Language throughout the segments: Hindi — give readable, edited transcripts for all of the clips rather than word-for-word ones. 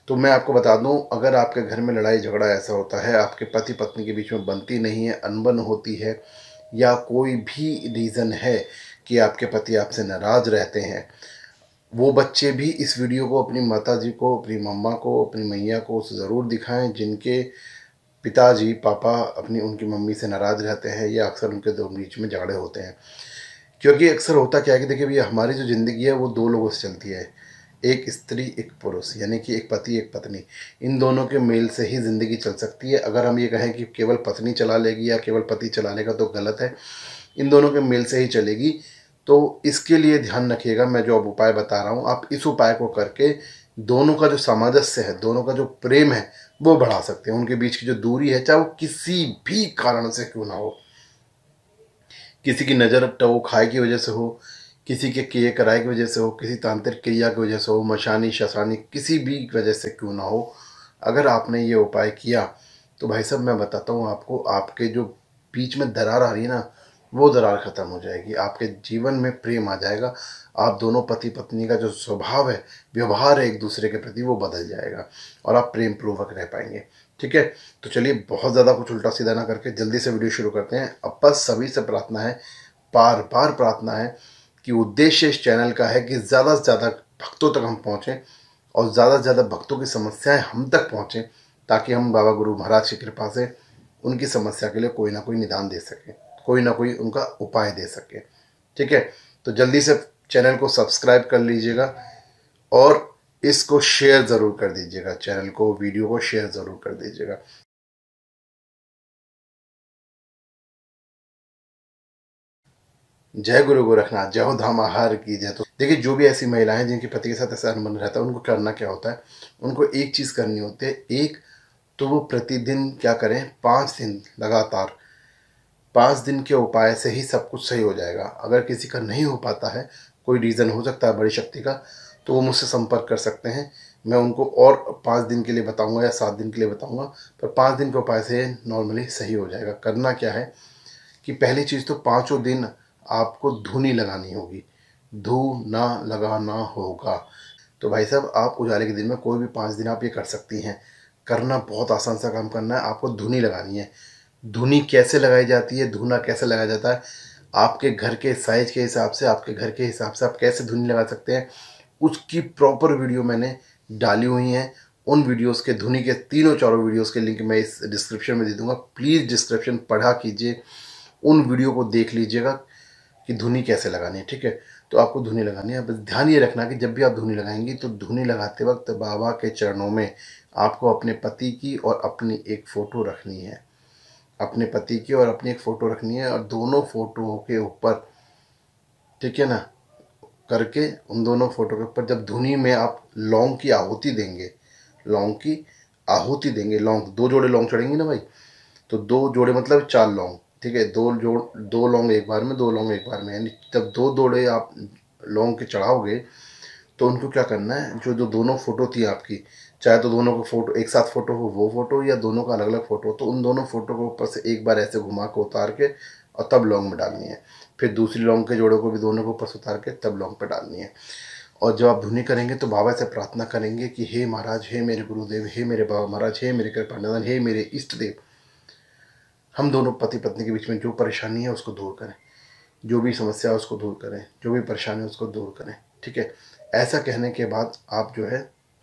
तो मैं आपको बता दूं, अगर आपके घर में लड़ाई झगड़ा ऐसा होता है, आपके पति पत्नी के बीच में बनती नहीं है, अनबन होती है, या कोई भी रीज़न है कि आपके पति आपसे नाराज़ रहते हैं, वो बच्चे भी इस वीडियो को अपनी माताजी को, अपनी मम्मा को, अपनी मैया को ज़रूर दिखाएं जिनके पिताजी पापा अपनी उनकी मम्मी से नाराज़ रहते हैं, या अक्सर उनके दो बीच में झगड़े होते हैं। क्योंकि अक्सर होता क्या है कि देखिए भैया, हमारी जो ज़िंदगी है वो दो लोगों से चलती है, एक स्त्री एक पुरुष, यानी कि एक पति एक पत्नी। इन दोनों के मेल से ही ज़िंदगी चल सकती है। अगर हम ये कहें कि केवल पत्नी चला लेगी या केवल पति चला लेगा तो गलत है, इन दोनों के मेल से ही चलेगी। तो इसके लिए ध्यान रखिएगा, मैं जो अब उपाय बता रहा हूँ, आप इस उपाय को करके दोनों का जो सामंजस्य है, दोनों का जो प्रेम है वो बढ़ा सकते हैं। उनके बीच की जो दूरी है, चाहे वो किसी भी कारण से क्यों ना हो, किसी की नज़र टो खाए की वजह से हो, किसी के किए कराए की वजह से हो, किसी तांत्रिक क्रिया की वजह से हो, मशानी शसानी किसी भी वजह से क्यों ना हो, अगर आपने ये उपाय किया तो भाई साहब मैं बताता हूँ आपको, आपके जो बीच में दरार आ रही है ना, वो दरार ख़त्म हो जाएगी, आपके जीवन में प्रेम आ जाएगा। आप दोनों पति पत्नी का जो स्वभाव है, व्यवहार है एक दूसरे के प्रति, वो बदल जाएगा और आप प्रेम पूर्वक रह पाएंगे। ठीक है, तो चलिए बहुत ज़्यादा कुछ उल्टा सीधा ना करके जल्दी से वीडियो शुरू करते हैं। अब बस सभी से प्रार्थना है, बार बार प्रार्थना है कि उद्देश्य इस चैनल का है कि ज़्यादा से ज़्यादा भक्तों तक हम पहुँचें और ज़्यादा से ज़्यादा भक्तों की समस्याएं हम तक पहुँचें, ताकि हम बाबा गुरु महाराज की कृपा से उनकी समस्या के लिए कोई ना कोई निदान दे सकें, कोई ना कोई उनका उपाय दे सके। ठीक है, तो जल्दी से चैनल को सब्सक्राइब कर लीजिएगा और इसको शेयर ज़रूर कर दीजिएगा, चैनल को, वीडियो को शेयर ज़रूर कर दीजिएगा। जय गुरु गोरखनाथ, जय हो धाम आहार की जय। तो देखिए, जो भी ऐसी महिलाएं हैं जिनके पति के साथ ऐसा अनबन रहता है, उनको करना क्या होता है, उनको एक चीज़ करनी होती है। एक तो वो प्रतिदिन क्या करें, 5 दिन लगातार, 5 दिन के उपाय से ही सब कुछ सही हो जाएगा। अगर किसी का नहीं हो पाता है, कोई रीज़न हो सकता है बड़ी शक्ति का, तो वो मुझसे संपर्क कर सकते हैं। मैं उनको और 5 दिन के लिए बताऊंगा या 7 दिन के लिए बताऊंगा, पर 5 दिन के उपाय से नॉर्मली सही हो जाएगा। करना क्या है कि पहली चीज़ तो 5 दिन आपको धूनी लगानी होगी, धू ना लगाना होगा। तो भाई साहब, आप उजाले के दिन में कोई भी 5 दिन आप ये कर सकती हैं। करना बहुत आसान सा काम करना है, आपको धुनी लगानी है। धुनी कैसे लगाई जाती है, धुना कैसे लगाया जाता है, आपके घर के साइज के हिसाब से, आपके घर के हिसाब से आप कैसे धुनी लगा सकते हैं, उसकी प्रॉपर वीडियो मैंने डाली हुई हैं। उन वीडियोस के, धुनी के तीनों चारों वीडियोस के लिंक मैं इस डिस्क्रिप्शन में दे दूंगा। प्लीज़ डिस्क्रिप्शन पढ़ा कीजिए, उन वीडियो को देख लीजिएगा कि धुनी कैसे लगानी है। ठीक है, तो आपको धुनी लगानी है। बस ध्यान ये रखना कि जब भी आप धुनी लगाएंगी तो धुनी लगाते वक्त बाबा के चरणों में आपको अपने पति की और अपनी एक फ़ोटो रखनी है, अपने पति की और अपनी एक फ़ोटो रखनी है, और दोनों फोटो के ऊपर, ठीक है ना, करके उन दोनों फोटो के ऊपर जब धुनी में आप लौंग की आहुति देंगे, लौंग की आहुति देंगे, लौंग 2 जोड़े लौंग चढ़ेंगी ना भाई, तो 2 जोड़े मतलब 4 लौंग। ठीक है, 2 लौंग एक बार में, 2 लौंग एक बार में, यानी जब 2 जोड़े आप लौंग के चढ़ाओगे तो उनको क्या करना है, जो जो दोनों फोटो थी आपकी, चाहे तो दोनों का फोटो एक साथ फोटो हो वो फोटो, या दोनों का अलग अलग फोटो हो, तो उन दोनों फोटो को ऊपर से एक बार ऐसे घुमा के उतार के और तब लौंग में डालनी है। फिर दूसरी लौंग के जोड़ों को भी दोनों को ऊपर से उतार के तब लौंग पे डालनी है। और जब आप धुनी करेंगे तो बाबा से प्रार्थना करेंगे कि हे महाराज, हे मेरे गुरुदेव, हे मेरे बाबा महाराज, हे मेरे कृपा निधान, हे मेरे इष्ट देव, हम दोनों पति पत्नी के बीच में जो परेशानी है उसको दूर करें, जो भी समस्या है उसको दूर करें, जो भी परेशानी है उसको दूर करें। ठीक है, ऐसा कहने के बाद आप जो है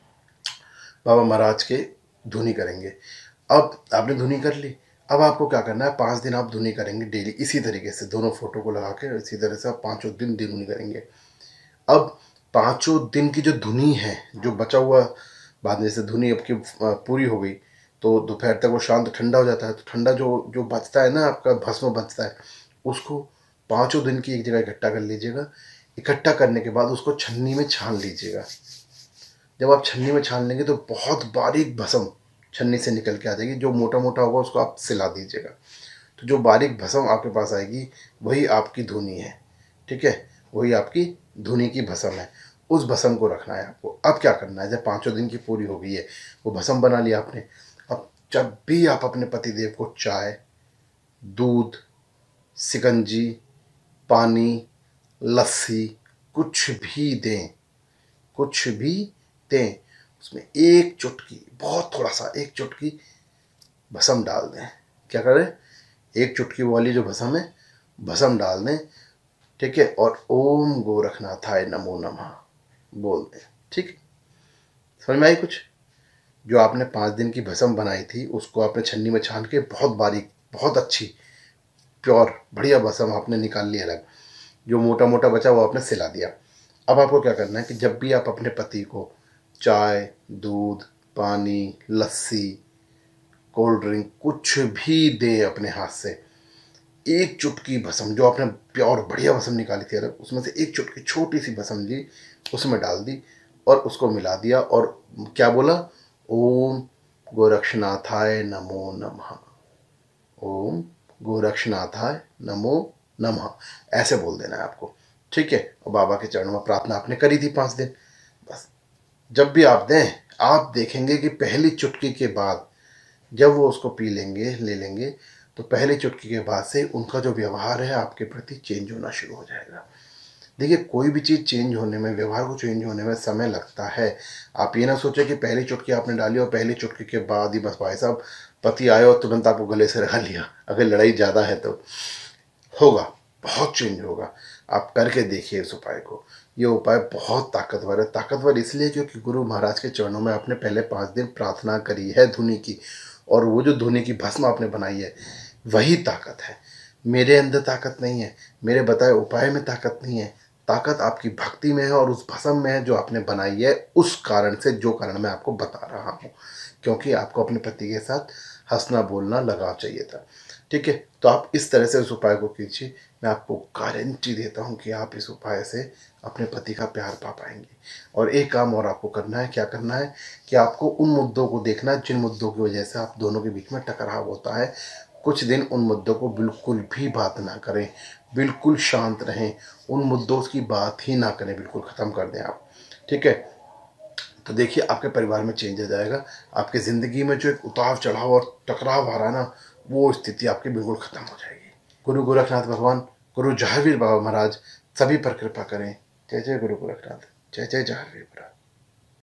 बाबा महाराज के धुनी करेंगे। अब आपने धुनी कर ली, अब आपको क्या करना है, 5 दिन आप धुनी करेंगे डेली, इसी तरीके से दोनों फोटो को लगा के इसी तरह से आप 5 दिन धुनी करेंगे। अब 5 दिन की जो धुनी है, जो बचा हुआ, बाद में जैसे धुनी आपकी पूरी हो गई तो दोपहर तक वो शांत ठंडा हो जाता है, तो ठंडा जो जो बचता है ना, आपका भस्म बचता है, उसको 5 दिन की एक जगह इकट्ठा कर लीजिएगा। इकट्ठा करने के बाद उसको छन्नी में छान लीजिएगा। जब आप छन्नी में छान लेंगे तो बहुत बारीक भस्म छन्नी से निकल के आ जाएगी। जो मोटा मोटा होगा उसको आप सिला दीजिएगा, तो जो बारीक भस्म आपके पास आएगी वही आपकी धुनी है। ठीक है, वही आपकी धुनी की भस्म है। उस भस्म को रखना है आपको। अब क्या करना है, जब 5 दिन की पूरी हो गई है, वो भस्म बना लिया आपने, अब जब भी आप अपने पतिदेव को चाय, दूध, शिकंजी, पानी, लस्सी कुछ भी दें, कुछ भी दें, उसमें एक चुटकी, बहुत थोड़ा सा, एक चुटकी भस्म डाल दें। क्या करें, एक चुटकी वाली जो भस्म है, भस्म डाल दें, ठीक है, और ओम गोरखनाथाय नमो नमः बोल दें। ठीक, समझ में आई कुछ? जो आपने 5 दिन की भस्म बनाई थी उसको आपने छन्नी में छान के बहुत बारीक, बहुत अच्छी प्योर बढ़िया भस्म आपने निकाल लिया अलग। जो मोटा मोटा बचा वो आपने सिला दिया। अब आपको क्या करना है कि जब भी आप अपने पति को चाय, दूध, पानी, लस्सी, कोल्ड ड्रिंक कुछ भी दें अपने हाथ से, एक चुटकी भस्म जो आपने प्योर बढ़िया भस्म निकाली थी अलग, उसमें से एक चुटकी छोटी सी भस्म ली, उसमें डाल दी और उसको मिला दिया और क्या बोला, ओम गोरक्षनाथाय नमो नमः, ओम गोरक्षनाथाय नमो नमः, ऐसे बोल देना है आपको। ठीक है, और बाबा के चरणों में प्रार्थना आपने करी थी 5 दिन। बस जब भी आप दें, आप देखेंगे कि पहली चुटकी के बाद जब वो उसको पी लेंगे, ले लेंगे, तो पहली चुटकी के बाद से उनका जो व्यवहार है आपके प्रति चेंज होना शुरू हो जाएगा। देखिए, कोई भी चीज़ चेंज होने में, व्यवहार को चेंज होने में समय लगता है। आप ये ना सोचें कि पहली चुटकी आपने डाली और पहली चुटकी के बाद ही बस भाई साहब पति आए और तुरंत आपको गले से लगा लिया। अगर लड़ाई ज़्यादा है तो होगा, बहुत चेंज होगा। आप करके देखिए इस उपाय को। ये उपाय बहुत ताकतवर है। ताकतवर इसलिए क्योंकि गुरु महाराज के चरणों में आपने पहले 5 दिन प्रार्थना करी है धुनी की, और वो जो धुनी की भस्म आपने बनाई है वही ताकत है। मेरे अंदर ताकत नहीं है, मेरे बताए उपाय में ताकत नहीं है, ताकत आपकी भक्ति में है और उस भस्म में है जो आपने बनाई है, उस कारण से, जो कारण मैं आपको बता रहा हूँ। क्योंकि आपको अपने पति के साथ हंसना बोलना लगाव चाहिए था। ठीक है, तो आप इस तरह से उस उपाय को कीजिए। मैं आपको गारंटी देता हूँ कि आप इस उपाय से अपने पति का प्यार पा पाएंगे। और एक काम और आपको करना है। क्या करना है कि आपको उन मुद्दों को देखना है जिन मुद्दों की वजह से आप दोनों के बीच में टकराव होता है। कुछ दिन उन मुद्दों को बिल्कुल भी बात ना करें, बिल्कुल शांत रहें, उन मुद्दों की बात ही ना करें, बिल्कुल ख़त्म कर दें आप। ठीक है, तो देखिए आपके परिवार में चेंज आ जाएगा। आपकी ज़िंदगी में जो एक उतार चढ़ाव और टकराव आ रहा है ना, वो स्थिति आपकी बिल्कुल ख़त्म हो जाएगी। गुरु गोरखनाथ भगवान, गुरु जहावीर बाबा महाराज सभी पर कृपा करें। जय जय गुरु गोरखनाथ, जय जय जहावीर महाराज।